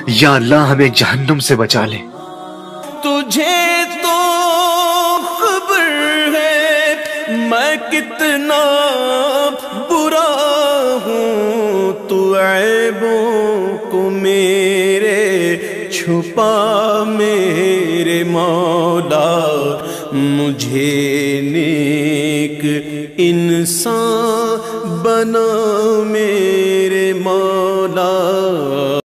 या अल्लाह हमें जहन्नुम से बचा ले। तुझे तो खबर है मैं कितना बुरा हूँ, तू ऐबों को मेरे छुपा मेरे मौला, मुझे नेक इंसान बना मेरे मौला।